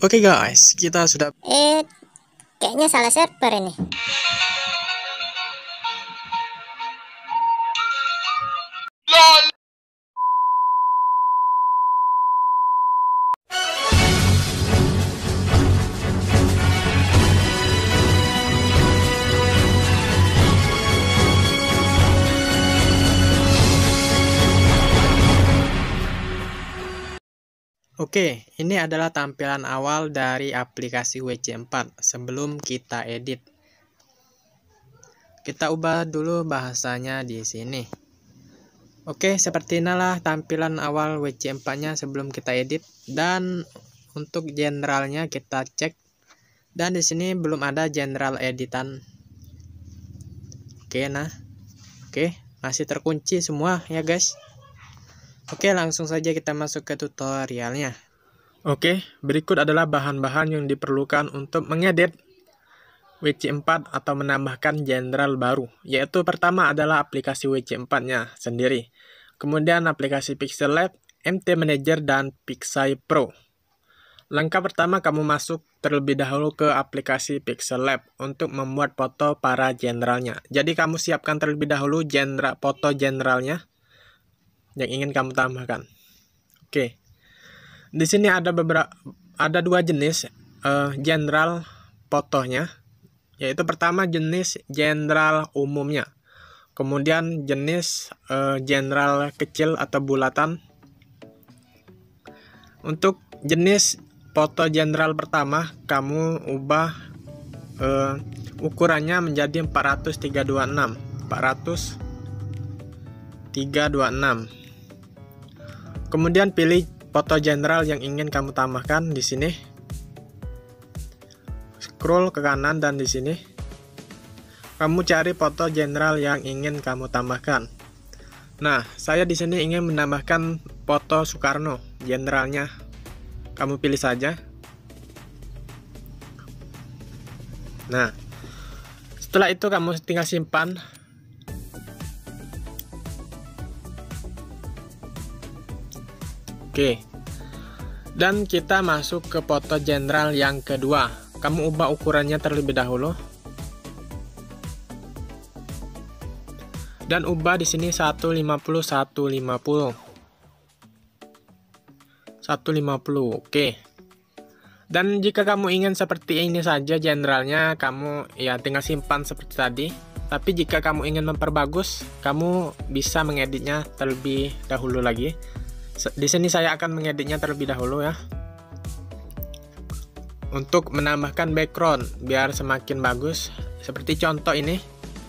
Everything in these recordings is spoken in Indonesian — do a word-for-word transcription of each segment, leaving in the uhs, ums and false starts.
Oke guys, kita sudah Eh, kayaknya salah server ini. Oke, ini adalah tampilan awal dari aplikasi W C empat sebelum kita edit. Kita ubah dulu bahasanya di sini. Oke, seperti inilah tampilan awal W C empat-nya sebelum kita edit, dan untuk generalnya kita cek. Dan di sini belum ada general editan. Oke, nah. Oke, masih terkunci semua ya, guys. Oke, langsung saja kita masuk ke tutorialnya. Oke, berikut adalah bahan-bahan yang diperlukan untuk mengedit W C empat atau menambahkan general baru. Yaitu pertama adalah aplikasi W C empat-nya sendiri. Kemudian aplikasi Pixel Lab, M T Manager, dan Pixai Pro. Langkah pertama, kamu masuk terlebih dahulu ke aplikasi Pixel Lab untuk membuat foto para generalnya. Jadi kamu siapkan terlebih dahulu genre, foto generalnya yang ingin kamu tambahkan. Oke, di sini ada beberapa, ada dua jenis uh, general fotonya, yaitu pertama jenis general umumnya, kemudian jenis uh, general kecil atau bulatan. Untuk jenis foto general pertama, kamu ubah uh, ukurannya menjadi empat ratus tiga dua enam, empat ratus tiga dua enam. Kemudian pilih foto general yang ingin kamu tambahkan di sini. Scroll ke kanan dan di sini kamu cari foto general yang ingin kamu tambahkan. Nah, saya di sini ingin menambahkan foto Soekarno, generalnya. Kamu pilih saja. Nah, setelah itu kamu tinggal simpan. Oke, dan kita masuk ke foto general yang kedua. Kamu ubah ukurannya terlebih dahulu, dan ubah di sini seratus lima puluh seratus lima puluh seratus lima puluh. Oke, dan jika kamu ingin seperti ini saja generalnya, kamu ya tinggal simpan seperti tadi. Tapi jika kamu ingin memperbagus, kamu bisa mengeditnya terlebih dahulu lagi. Di sini saya akan mengeditnya terlebih dahulu ya, untuk menambahkan background biar semakin bagus. Seperti contoh ini.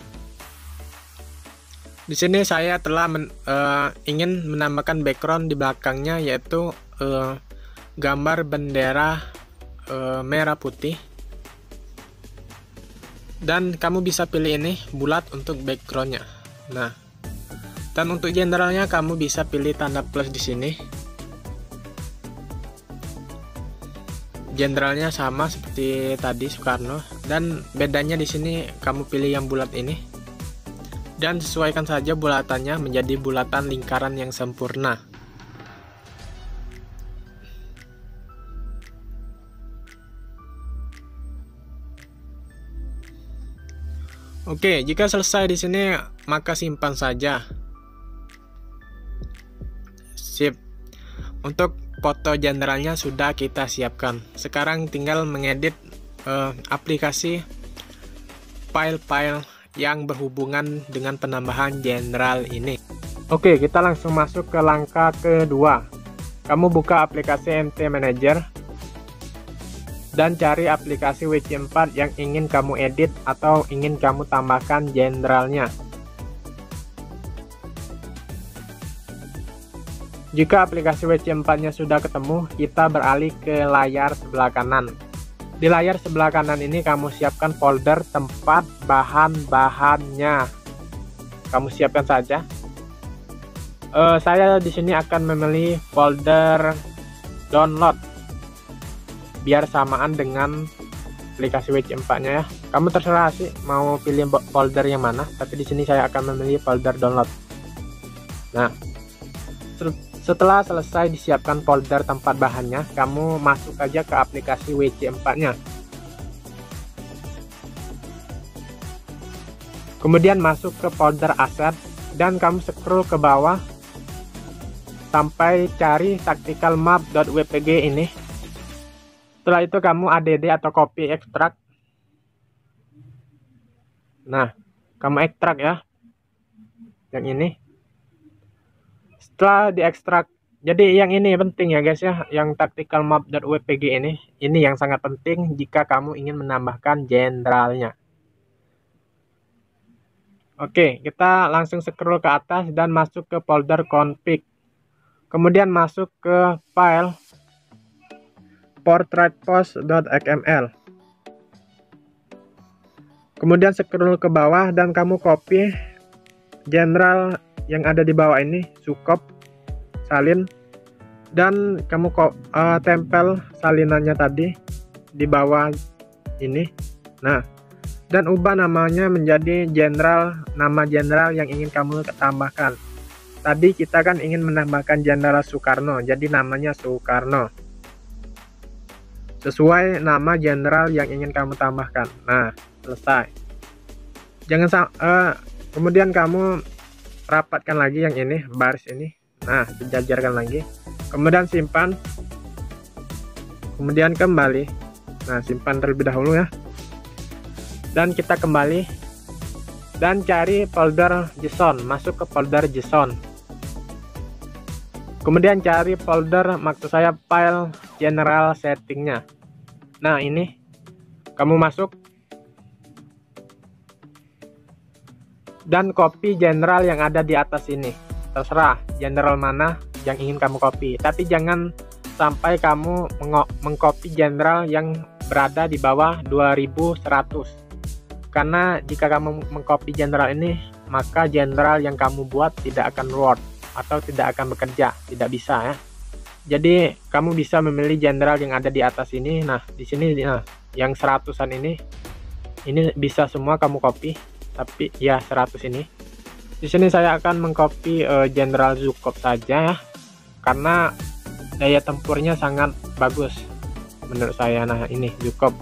Di sini saya telah men, uh, ingin menambahkan background di belakangnya, yaitu uh, gambar bendera uh, merah putih. Dan kamu bisa pilih ini bulat untuk backgroundnya. Nah. Dan untuk generalnya kamu bisa pilih tanda plus di sini. Generalnya sama seperti tadi Soekarno, dan bedanya di sini kamu pilih yang bulat ini. Dan sesuaikan saja bulatannya menjadi bulatan lingkaran yang sempurna. Oke, jika selesai di sini maka simpan saja. Sip. Untuk foto generalnya sudah kita siapkan. Sekarang tinggal mengedit uh, aplikasi file-file yang berhubungan dengan penambahan general ini. Oke, kita langsung masuk ke langkah kedua. Kamu buka aplikasi M T Manager dan cari aplikasi W C empat yang ingin kamu edit atau ingin kamu tambahkan generalnya. Jika aplikasi W C empat-nya sudah ketemu, kita beralih ke layar sebelah kanan. Di layar sebelah kanan ini kamu siapkan folder tempat bahan-bahannya. Kamu siapkan saja. Uh, saya di sini akan memilih folder download, biar samaan dengan aplikasi W C empat-nya ya. Kamu terserah sih mau pilih folder yang mana, tapi di sini saya akan memilih folder download. Nah, Setelah selesai disiapkan folder tempat bahannya, kamu masuk saja ke aplikasi W C empat-nya. Kemudian masuk ke folder aset dan kamu scroll ke bawah sampai cari tactical map.wpg ini. Setelah itu kamu add atau copy ekstrak. Nah, kamu ekstrak ya. Yang ini. Setelah diekstrak, jadi yang ini penting ya guys ya, yang tactical map.wpg ini. Ini yang sangat penting jika kamu ingin menambahkan jenderalnya. Oke, kita langsung scroll ke atas dan masuk ke folder config. Kemudian masuk ke file portraitpost.xml. Kemudian scroll ke bawah dan kamu copy general yang ada di bawah ini, sukop, salin, dan kamu kok uh, tempel salinannya tadi di bawah ini. Nah, dan ubah namanya menjadi general, nama jenderal yang ingin kamu tambahkan. Tadi kita kan ingin menambahkan Jenderal Soekarno, jadi namanya Soekarno. Sesuai nama jenderal yang ingin kamu tambahkan. Nah, selesai. Jangan uh, kemudian kamu rapatkan lagi yang ini, baris ini. Nah, sejajarkan lagi. Kemudian simpan. Kemudian kembali. Nah, simpan terlebih dahulu ya. Dan kita kembali dan cari folder JSON, masuk ke folder JSON. Kemudian cari folder, maksud saya file general settingnya. Nah, ini kamu masuk dan copy general yang ada di atas ini. Terserah general mana yang ingin kamu copy, tapi jangan sampai kamu mengcopy general yang berada di bawah dua ribu seratus. Karena jika kamu mengcopy jenderal ini, maka jenderal yang kamu buat tidak akan work atau tidak akan bekerja, tidak bisa ya. Jadi kamu bisa memilih jenderal yang ada di atas ini. Nah, di sini nah, yang seratusan ini, ini bisa semua kamu copy, tapi ya seratus ini. Di sini saya akan mengcopy jenderal uh, Zukop saja ya, karena daya tempurnya sangat bagus menurut saya. Nah, ini Zukop.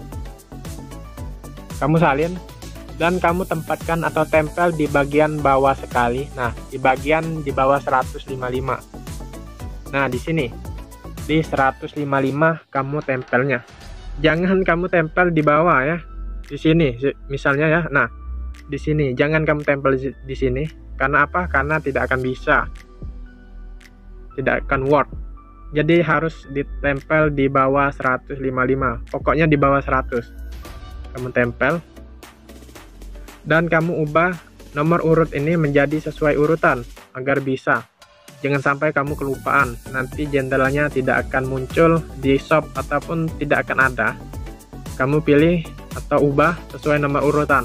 Kamu salin. Dan kamu tempatkan atau tempel di bagian bawah sekali. Nah, di bagian di bawah seratus lima puluh lima. Nah, di sini di seratus lima puluh lima kamu tempelnya. Jangan kamu tempel di bawah ya. Di sini misalnya ya. Nah, di sini jangan kamu tempel di sini. Karena apa? Karena tidak akan bisa. Tidak akan work. Jadi harus ditempel di bawah seratus lima puluh lima. Pokoknya di bawah seratus. Kamu tempel. Dan kamu ubah nomor urut ini menjadi sesuai urutan agar bisa. Jangan sampai kamu kelupaan, nanti jenderalnya tidak akan muncul di shop ataupun tidak akan ada. Kamu pilih atau ubah sesuai nomor urutan.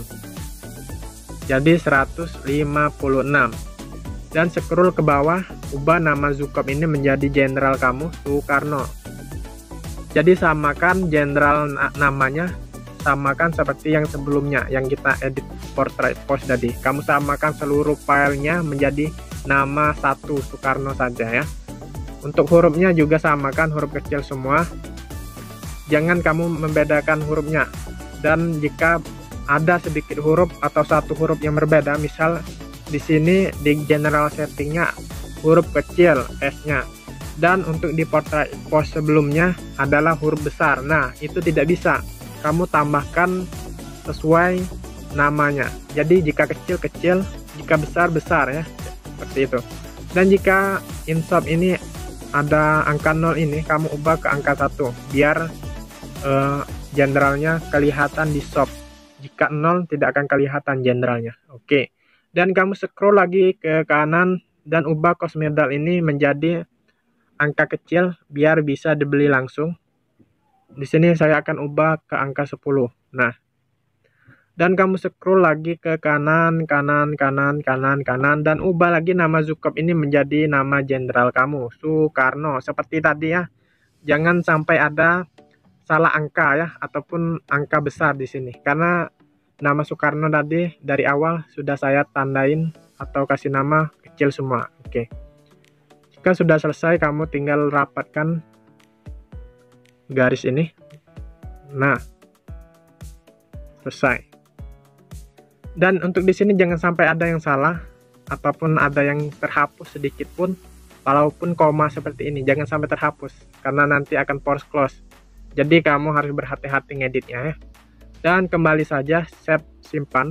Jadi seratus lima puluh enam. Dan scroll ke bawah, ubah nama Zukop ini menjadi jenderal kamu Soekarno. Jadi samakan jenderal namanya, samakan seperti yang sebelumnya yang kita edit portrait post tadi. Kamu samakan seluruh filenya menjadi nama satu Soekarno saja ya. Untuk hurufnya juga samakan huruf kecil semua. Jangan kamu membedakan hurufnya. Dan jika ada sedikit huruf atau satu huruf yang berbeda, misal di sini di general settingnya huruf kecil S-nya, dan untuk di portrait post sebelumnya adalah huruf besar. Nah, itu tidak bisa. Kamu tambahkan sesuai namanya. Jadi jika kecil-kecil, jika besar-besar ya. Seperti itu. Dan jika insert ini ada angka nol ini, kamu ubah ke angka satu biar uh, jenderalnya kelihatan di shop. Jika nol tidak akan kelihatan jenderalnya. Oke. Dan kamu scroll lagi ke kanan dan ubah cost medal ini menjadi angka kecil biar bisa dibeli langsung. Di sini saya akan ubah ke angka sepuluh. Nah, dan kamu scroll lagi ke kanan, kanan, kanan, kanan, kanan, dan ubah lagi nama Zukop ini menjadi nama jenderal kamu, Soekarno. Seperti tadi ya, jangan sampai ada salah angka ya, ataupun angka besar di sini. Karena nama Soekarno tadi dari awal sudah saya tandain atau kasih nama kecil semua. Oke. Jika sudah selesai, kamu tinggal rapatkan garis ini. Nah, selesai. Dan untuk di sini jangan sampai ada yang salah ataupun ada yang terhapus sedikit pun, walaupun koma seperti ini jangan sampai terhapus karena nanti akan force close. Jadi kamu harus berhati-hati ngeditnya ya. Dan kembali saja, save, simpan.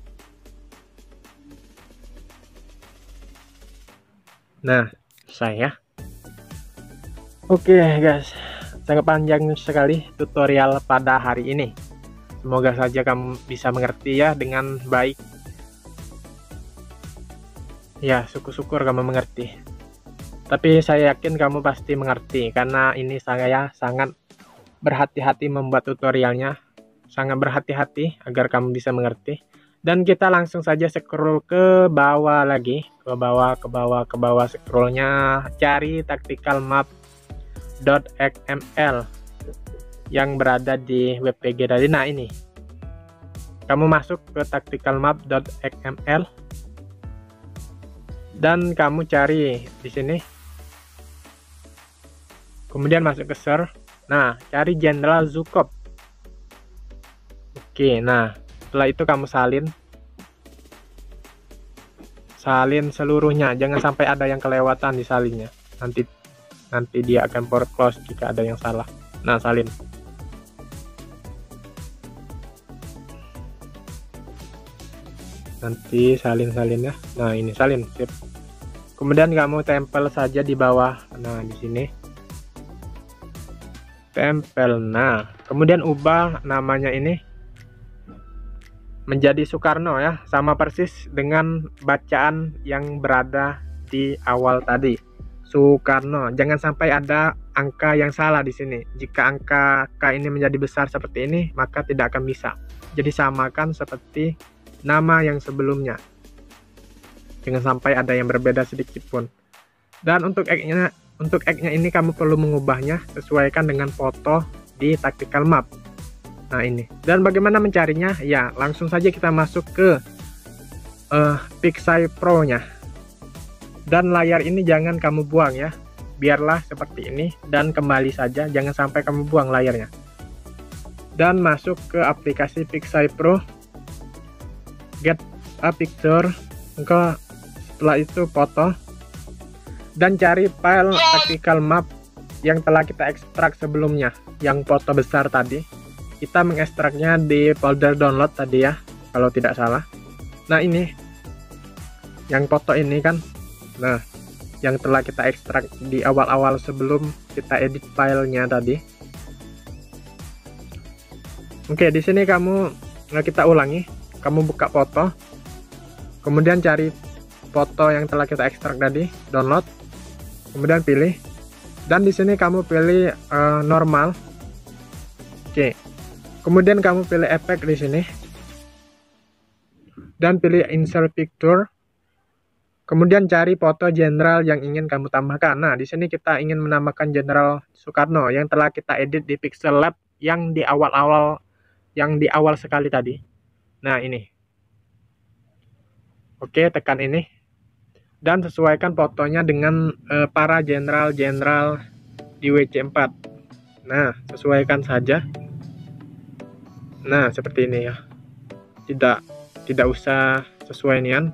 Nah, selesai ya. Oke guys, sangat panjang sekali tutorial pada hari ini. Semoga saja kamu bisa mengerti ya dengan baik. Ya, syukur-syukur kamu mengerti. Tapi saya yakin kamu pasti mengerti karena ini saya sangat berhati-hati membuat tutorialnya. Sangat berhati-hati agar kamu bisa mengerti. Dan kita langsung saja scroll ke bawah lagi, ke bawah, ke bawah, ke bawah scrollnya, cari tactical map dot x m l yang berada di W P G tadi. Nah, ini kamu masuk ke tactical map dot x m l dan kamu cari di sini, kemudian masuk ke search. Nah, cari General Zhukov. Oke, nah setelah itu kamu salin salin seluruhnya, jangan sampai ada yang kelewatan di salinnya, nanti nanti dia akan force close jika ada yang salah. Nah, salin. Nanti salin-salin ya. Nah, ini salin, sip. Kemudian kamu tempel saja di bawah. Nah, di sini tempel. Nah, kemudian ubah namanya ini menjadi Soekarno ya, sama persis dengan bacaan yang berada di awal tadi, Soekarno. Jangan sampai ada angka yang salah di sini. Jika angka K ini menjadi besar seperti ini, maka tidak akan bisa. Jadi samakan seperti nama yang sebelumnya. Jangan sampai ada yang berbeda sedikit pun. Dan untuk X-nya, untuk X-nya ini kamu perlu mengubahnya sesuaikan dengan foto di tactical map. Nah, ini. Dan bagaimana mencarinya? Ya, langsung saja kita masuk ke uh, Pixai Pro-nya. Dan layar ini jangan kamu buang ya. Biarlah seperti ini dan kembali saja, jangan sampai kamu buang layarnya. Dan masuk ke aplikasi Pixai Pro. Get a picture, engkau setelah itu foto dan cari file tactical map yang telah kita ekstrak sebelumnya, yang foto besar tadi. Kita mengekstraknya di folder download tadi ya, kalau tidak salah. Nah, ini yang foto ini kan, nah yang telah kita ekstrak di awal-awal sebelum kita edit filenya tadi. Oke, di sini kamu, nah kita ulangi. Kamu buka foto, kemudian cari foto yang telah kita ekstrak tadi, download, kemudian pilih, dan di sini kamu pilih uh, normal. Oke, kemudian kamu pilih efek di sini, dan pilih insert picture, kemudian cari foto jenderal yang ingin kamu tambahkan. Nah, di sini kita ingin menambahkan Jenderal Soekarno yang telah kita edit di Pixel Lab yang di awal-awal, yang di awal sekali tadi. Nah, ini. Oke, tekan ini. Dan sesuaikan fotonya dengan uh, para jenderal-jenderal di W C empat. Nah, sesuaikan saja. Nah, seperti ini ya. Tidak tidak usah sesuai nian.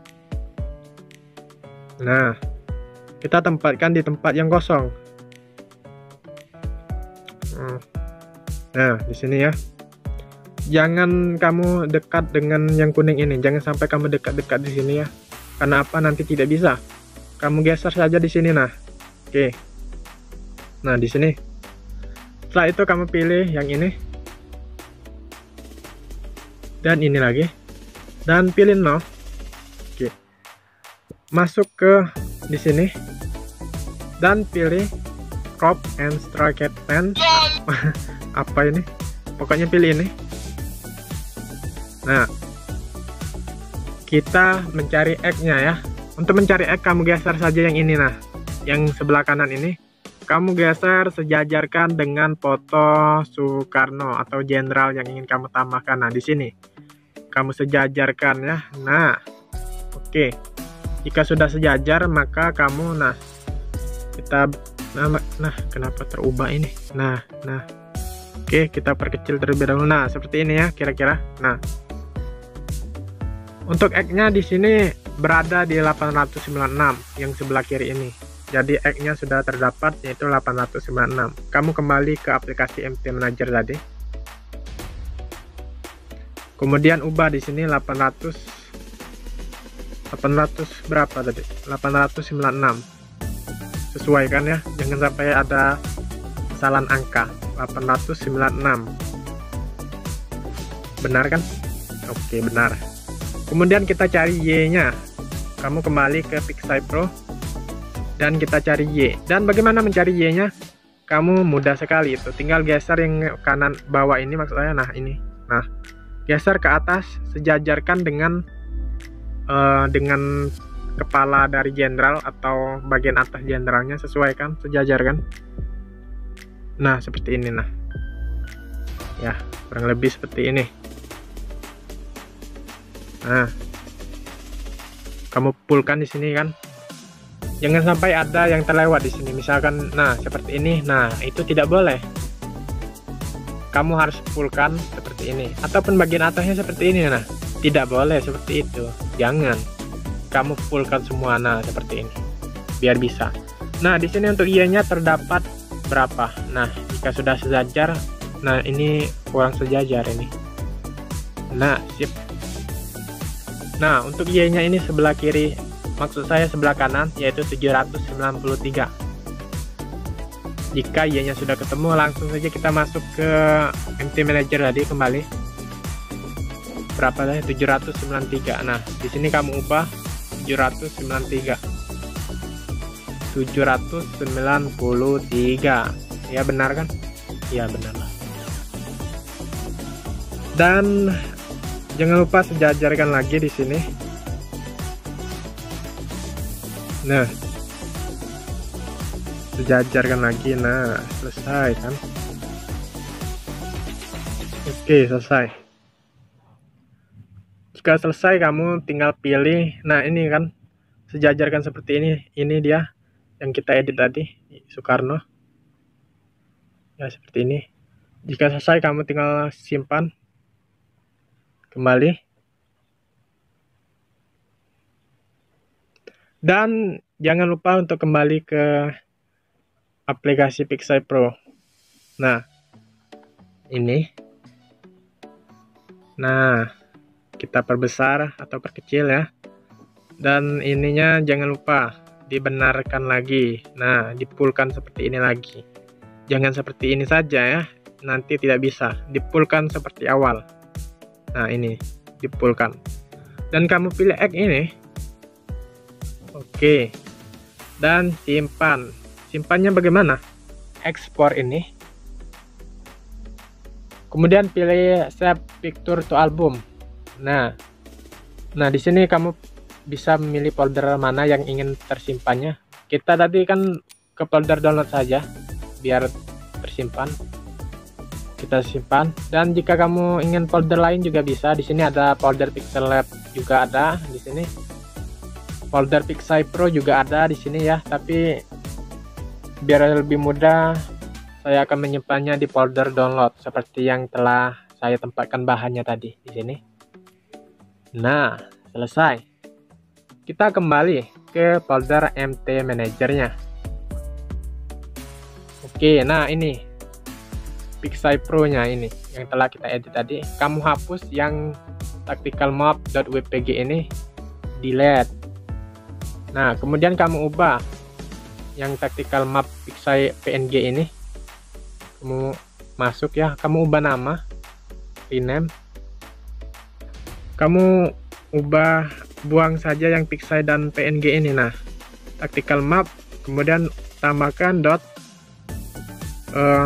Nah, kita tempatkan di tempat yang kosong. Nah, di sini ya. Jangan kamu dekat dengan yang kuning ini, jangan sampai kamu dekat-dekat di sini ya. Karena apa? Nanti tidak bisa. Kamu geser saja di sini. Nah, oke. Nah, di sini. Setelah itu kamu pilih yang ini, dan ini lagi, dan pilih no. Oke. Masuk ke di sini, dan pilih crop and strike pen. Apa ini? Pokoknya pilih ini. Nah, kita mencari X-nya ya. Untuk mencari X, kamu geser saja yang ini. Nah, yang sebelah kanan ini, kamu geser sejajarkan dengan foto Soekarno atau jenderal yang ingin kamu tambahkan. Nah, di sini kamu sejajarkan ya. Nah, oke. Jika sudah sejajar, maka kamu, nah, kita nah, nah kenapa terubah ini, nah nah oke, kita perkecil terlebih dahulu. Nah seperti ini ya kira-kira. Nah untuk X-nya di sini berada di delapan ratus sembilan puluh enam yang sebelah kiri ini. Jadi X-nya sudah terdapat yaitu delapan ratus sembilan puluh enam. Kamu kembali ke aplikasi M T Manager tadi. Kemudian ubah di sini delapan ratus berapa tadi? delapan ratus sembilan puluh enam. Sesuaikan ya, jangan sampai ada kesalahan angka. delapan ratus sembilan puluh enam. Benar kan? Oke, benar. Kemudian kita cari Y-nya. Kamu kembali ke Pixai Pro dan kita cari Y. Dan bagaimana mencari Y-nya? Kamu mudah sekali itu. Tinggal geser yang kanan bawah ini, maksud saya. Nah, ini. Nah, geser ke atas, sejajarkan dengan uh, dengan kepala dari jenderal atau bagian atas jenderalnya, sesuaikan, sejajarkan. Nah seperti ini, nah ya kurang lebih seperti ini. Nah kamu pulkan di sini kan, jangan sampai ada yang terlewat di sini, misalkan nah seperti ini. Nah itu tidak boleh, kamu harus pulkan seperti ini, ataupun bagian atasnya seperti ini. Nah tidak boleh seperti itu, jangan. Kamu fullkan semua, nah seperti ini, biar bisa. Nah di sini untuk Y-nya terdapat berapa? Nah jika sudah sejajar, nah ini kurang sejajar ini. Nah sip. Nah untuk Y-nya ini sebelah kiri, maksud saya sebelah kanan, yaitu tujuh ratus sembilan puluh tiga. Jika Y-nya sudah ketemu, langsung saja kita masuk ke M T Manager tadi kembali. Berapa tadi? tujuh ratus sembilan puluh tiga. Nah di sini kamu ubah tujuh ratus sembilan puluh tiga. tujuh ratus sembilan puluh tiga. Ya benar kan? Ya benar lah. Dan jangan lupa sejajarkan lagi di sini. Nah, sejajarkan lagi. Nah, selesai kan? Oke, selesai. Jika selesai, kamu tinggal pilih. Nah ini kan sejajarkan seperti ini. Ini dia yang kita edit tadi, Soekarno ya, seperti ini. Jika selesai, kamu tinggal simpan kembali. Dan jangan lupa untuk kembali ke aplikasi Pixai Pro. Nah ini, nah kita perbesar atau perkecil ya. Dan ininya jangan lupa dibenarkan lagi. Nah dipulkan seperti ini lagi, jangan seperti ini saja ya, nanti tidak bisa. Dipulkan seperti awal. Nah ini dipulkan, dan kamu pilih X ini. Oke, dan simpan. Simpannya bagaimana? Ekspor ini, kemudian pilih save picture to album. Nah, nah di sini kamu bisa memilih folder mana yang ingin tersimpannya. Kita tadi kan ke folder download saja, biar tersimpan. Kita simpan. Dan jika kamu ingin folder lain juga bisa. Di sini ada folder Pixel Lab juga ada di sini. Folder Pixai Pro juga ada di sini ya. Tapi biar lebih mudah, saya akan menyimpannya di folder download seperti yang telah saya tempatkan bahannya tadi di sini. Nah, selesai. Kita kembali ke folder M T Manager-nya. Oke, nah ini Pixai Pro-nya ini yang telah kita edit tadi. Kamu hapus yang tacticalmap.wpg ini, delete. Nah, kemudian kamu ubah yang tactical map Pixai P N G ini. Kamu masuk ya, kamu ubah nama, rename. Kamu ubah, buang saja yang Pixai dan P N G ini. Nah, tactical map, kemudian tambahkan dot uh,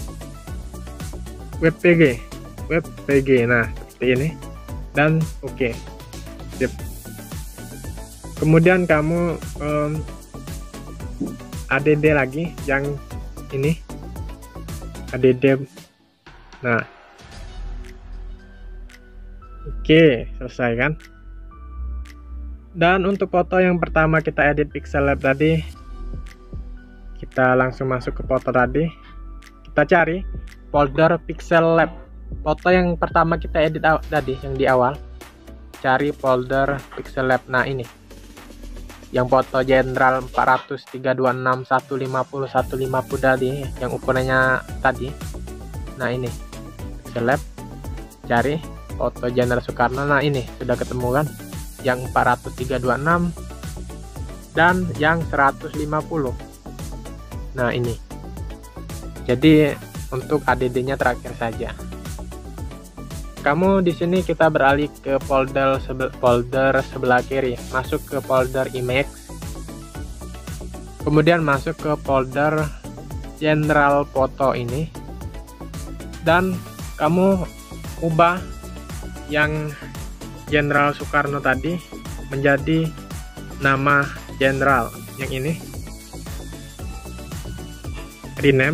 wpg, wpg. Nah, seperti ini. Dan oke, okay. Sip. Kemudian kamu um, add lagi yang ini, add. Nah, oke, selesai kan? Dan untuk foto yang pertama kita edit Pixel Lab tadi, Kita langsung masuk ke foto tadi. Kita cari folder Pixel Lab. Foto yang pertama kita edit tadi, yang di awal. Cari folder Pixel Lab. Nah ini, yang foto general empat ratus, tiga dua enam, seratus lima puluh, seratus lima puluh tadi, yang ukurannya tadi. Nah ini Pixel Lab. Cari foto general Soekarno. Nah ini sudah ketemu kan, yang empat ratus, tiga dua enam dan yang seratus lima puluh. Nah ini, jadi untuk A D D-nya terakhir saja. Kamu di sini kita beralih ke folder sebe folder sebelah kiri, masuk ke folder image, kemudian masuk ke folder general foto ini, dan kamu ubah yang general Soekarno tadi menjadi nama general yang ini, rename.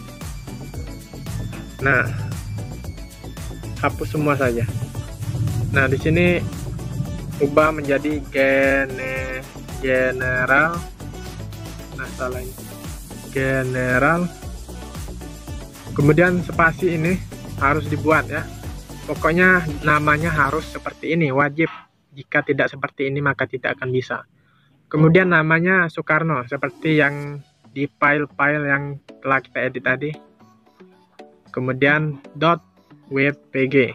Nah, hapus semua saja. Nah, di sini ubah menjadi gene, general. Nah, salah ini. General. Kemudian spasi ini harus dibuat ya. Pokoknya namanya harus seperti ini, wajib. Jika tidak seperti ini maka tidak akan bisa. Kemudian namanya Soekarno seperti yang di file-file yang telah kita edit tadi. Kemudian dot .wpg,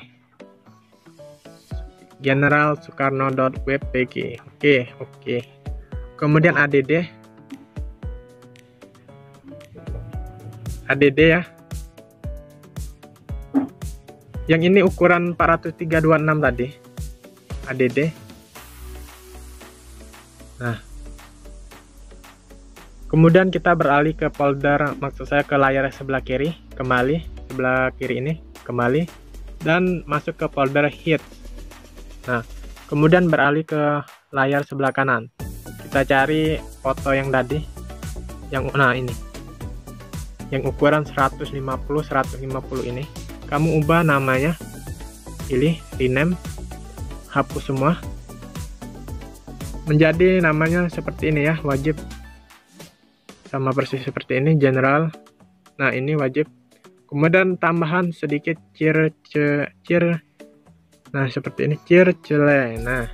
general soekarno.wpg. Oke, oke. Kemudian add, add ya. Yang ini ukuran empat ratus, tiga dua enam tadi. Add. Nah. Kemudian kita beralih ke folder, maksud saya ke layar sebelah kiri, kembali sebelah kiri ini. Kembali dan masuk ke folder hit. Nah, kemudian beralih ke layar sebelah kanan. Kita cari foto yang tadi, yang nah ini, yang ukuran seratus lima puluh, seratus lima puluh ini. Kamu ubah namanya, pilih rename, hapus semua, menjadi namanya seperti ini ya, wajib sama persis seperti ini, general. Nah ini wajib. Kemudian tambahan sedikit cir cir, cir. Nah seperti ini, cir cele. Nah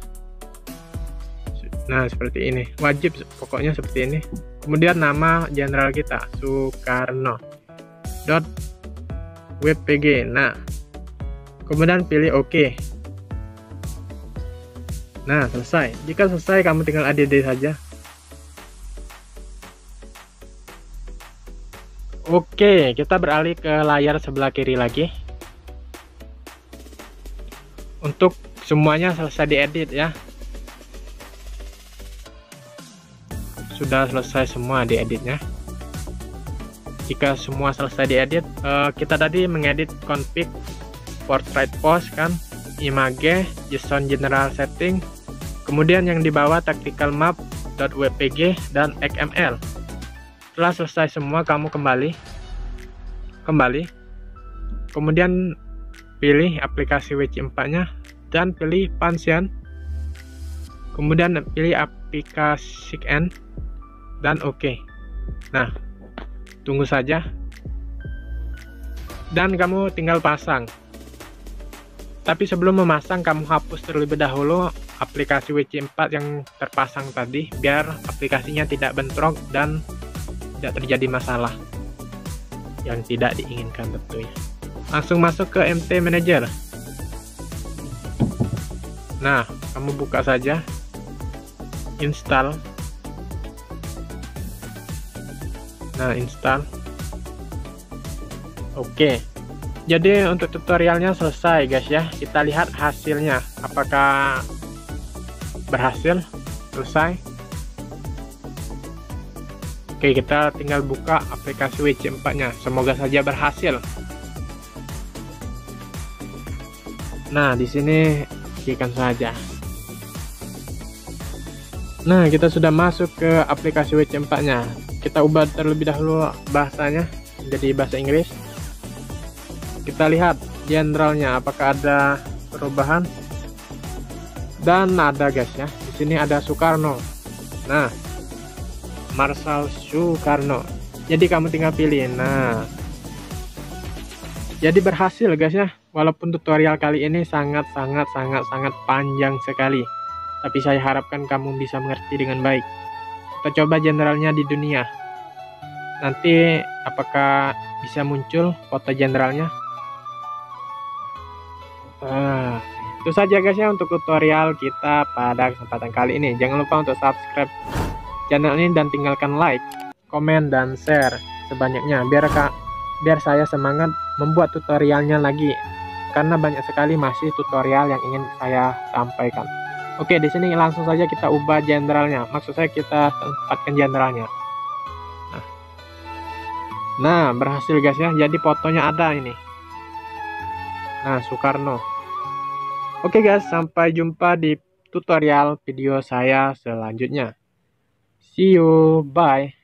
nah seperti ini, wajib pokoknya seperti ini. Kemudian nama general kita Soekarno dot wpg. Nah kemudian pilih OK. Nah selesai. Jika selesai kamu tinggal add saja. Oke, kita beralih ke layar sebelah kiri lagi. Untuk semuanya selesai diedit ya. Sudah selesai semua dieditnya. Jika semua selesai diedit, eh, kita tadi mengedit config, portrait pose kan, image, JSON general setting, kemudian yang di bawah tactical map.wpg dan X M L. Setelah selesai semua, kamu kembali kembali kemudian pilih aplikasi W C empat nya dan pilih function, kemudian pilih aplikasi N dan OK. Nah tunggu saja dan kamu tinggal pasang. Tapi sebelum memasang, kamu hapus terlebih dahulu aplikasi W C empat yang terpasang tadi, biar aplikasinya tidak bentrok dan tidak terjadi masalah yang tidak diinginkan tentunya. Langsung masuk ke M T Manager. Nah, kamu buka saja, install. Nah, install. Oke. Jadi untuk tutorialnya selesai guys ya. Kita lihat hasilnya, apakah berhasil, selesai. Oke, kita tinggal buka aplikasi W C empat nya. Semoga saja berhasil. Nah, di sini klikkan saja. Nah, kita sudah masuk ke aplikasi W C empat nya. Kita ubah terlebih dahulu bahasanya menjadi bahasa Inggris. Kita lihat generalnya apakah ada perubahan. Dan ada guys ya. Di sini ada Soekarno. Nah, Marshal Soekarno. Jadi kamu tinggal pilih. Nah, jadi berhasil guys ya. Walaupun tutorial kali ini sangat sangat sangat sangat panjang sekali, tapi saya harapkan kamu bisa mengerti dengan baik. Kita coba jenderalnya di dunia. Nanti apakah bisa muncul foto jenderalnya? Nah, itu saja guys ya untuk tutorial kita pada kesempatan kali ini. Jangan lupa untuk subscribe channel ini dan tinggalkan like, komen, dan share sebanyaknya biar kak biar saya semangat membuat tutorialnya lagi, karena banyak sekali masih tutorial yang ingin saya sampaikan. Oke, di sini langsung saja kita ubah jenderalnya. Maksud saya kita tempatkan jenderalnya. Nah, nah berhasil guys ya. Jadi fotonya ada ini. Nah, Soekarno. Oke guys, sampai jumpa di tutorial video saya selanjutnya. See you, bye.